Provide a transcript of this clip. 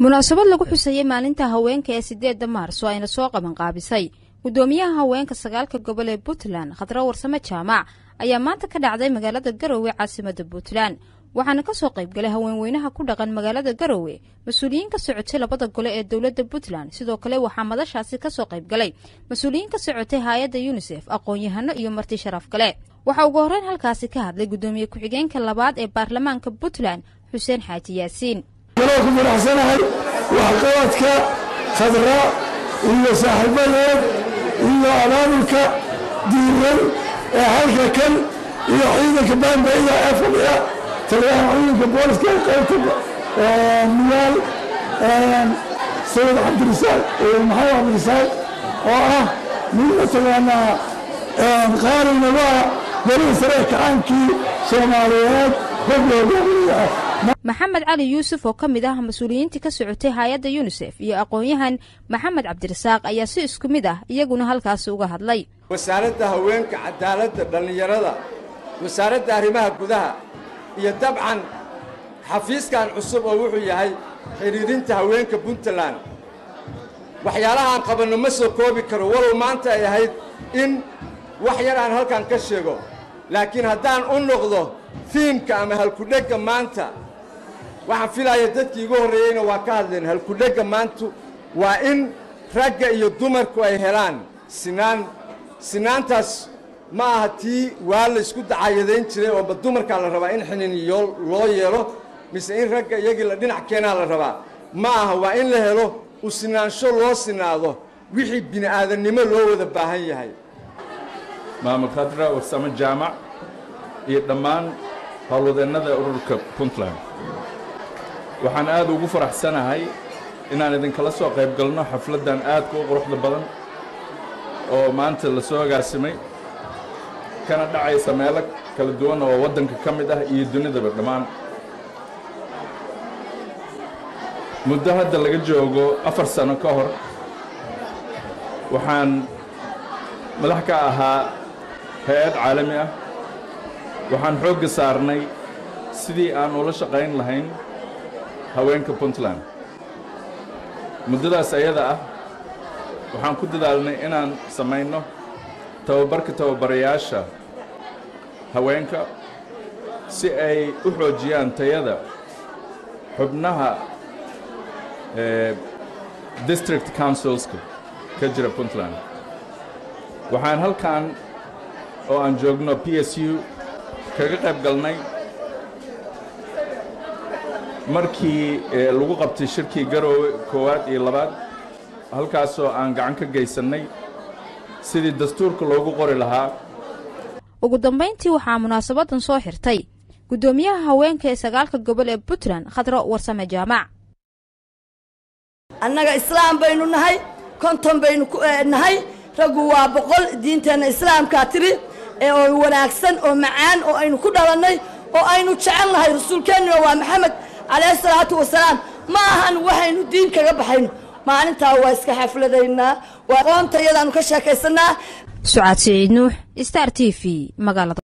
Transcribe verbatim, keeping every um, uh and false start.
munaasabad lagu xusayay maalinta haweenka ee sideedda maarso ayna soo qaban qaabisay gudoomiyaha haweenka sagaalka gobol ee Puntland Khadra Warsame Jaamac ayaa maanta ka dhacday magaalada Garowe caasimadda Puntland waxaana ka soo qayb galay haweenweynaha ku dhaqan magaalada Garowe mas'uuliyiin ka socotay labada gole ee dawladda Puntland sidoo kale waxaa madashaasi ka soo qayb galay mas'uuliyiin ka socotay hay'adda UNICEF aqoon-yahano iyo marti sharaf kale waxa ugu horreyn halkaasi ka hadlay gudoomiye ku-xigeenka labaad ee baarlamaanka Puntland Xuseen Xaaji Yaasiin ku faraxsanahay waxqabadka Khadra iyo saaxiibadeed iyo abaabulka diiran ee halka kan iyo ciidanka baanbayda ee fadhiya taliyaha ciidanka booliska qaybta miyaal Sayid Cabdirasaaq iyo Maxamed Cabdirasaaq oo ah nin matalaana qaarina waa bariis reekaankii Soomaaliyeed hoggaamiya maxamed cali yuusuf oo ka mid ah mas'uuliyiinta ka socotay hay'adda UNICEF iyo aqoon-yahan maxamed cabdirasaaq ayaa si isku mid ah iyaguna halkaas uga hadlay wasaaradda haweenka cadaaladda dhalinyarada wasaaradda arrimaha gudaha iyo dabcan xafiiskan cusub oo wuxuu yahay xiriirinta haweenka Puntland waxyaalaha aan qabanno ma soo koobi karo walow maanta ay ahayd in wax yar aan halkan ka sheego laakiin haddaan u noqdo fiimka ama halkudhegga maanta waxaan filayaa dadkii ugu horreeyeyna waa ka hadleen halkudhegga maantu waa in ragga iyo dumarku ay helaan sinaan sinaantaas ma aha tii waa la isku dacayadayn jiray oo ba dumarkaa la rabaa in xiniinyo loo yeelo mise in ragga iyagii la dhinac keenaa la rabaa ma aha waa in la helo u sinaansho loo sinaado wixii bini aadannimo loo wada baahan yahay maamul Khadra Warsame Jaamac iyo dhammaan hawlwadeennada ururka Puntland waxaan aad ugu faraxsanahay inaan idinkala soo qayb galno xafladan aad ku quruxda badan oo maanta la soo agaasimay kana dhacaysa meelo kala duwan oo waddanka ka mid ah iyo dunidaba dhammaan muddo hadda laga joogo afar sano ka hor waxaan madax ka ahaa hay'ad caalami ah waxaan xoogga saarnay sidii aan ula shaqayn lahayn haweenka Puntland muddadaas ayada ah waxaan ku dadaalnay inaan samayno tababarka tababarayaasha haweenka si ay u xoojiyaan tayada xubnaha district councilska ka jira Puntland waxaan halkan oo aan joogno P S U kaga qayb galnay markii lagu qabtay shirkii Garowe koowaad iyo labaad halkaas oo aan gacan ka geysanay sidii dastuurka loogu qori lahaa ugu dambeyntii waxaa munaasabadan soo xirtay gudoomiyaha haweenka ee sagaalka gobol ee Puntland Khadra Warsame Jaamac annaga islaam baynu nahay konton baynu nahay raggu waa boqol diinteena islaamka tiri ee oo wanaagsan oo macaan oo aynu ku dhalanay oo aynu jecelnahay rasuulkeena waa Maxamed عليه الصلاة والسلام ما هن وحين الدين كجبحين ما أنت هو إسكح حفلتنا وقامت يلا نكشف كسرنا سعاد سعيد نوح ستار تي في مقالة